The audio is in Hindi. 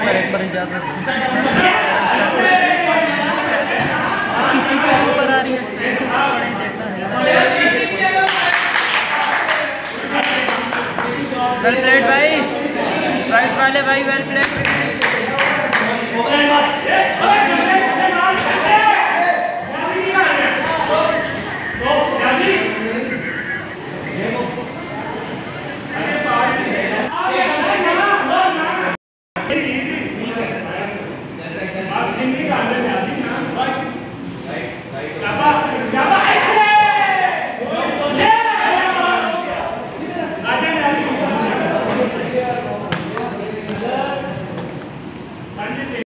सर एक पर इजाजत ऊपर आ रही है, बड़ा ही देखना है। वेल प्लेड भाई, राइट वाले भाई, वेल प्लेड।